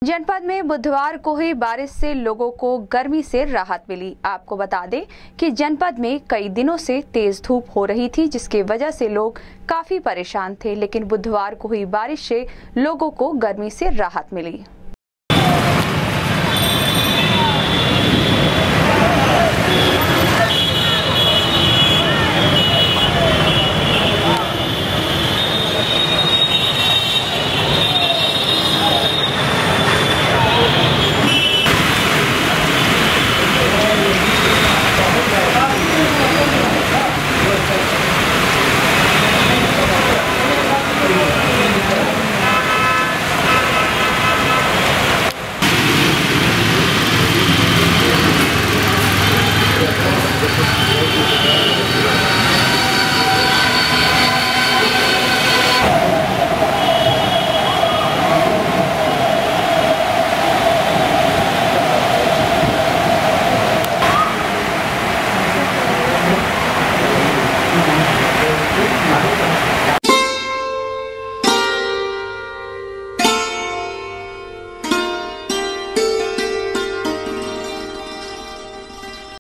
जनपद में बुधवार को हुई बारिश से लोगों को गर्मी से राहत मिली। आपको बता दें कि जनपद में कई दिनों से तेज धूप हो रही थी, जिसकी वजह से लोग काफी परेशान थे, लेकिन बुधवार को हुई बारिश से लोगों को गर्मी से राहत मिली।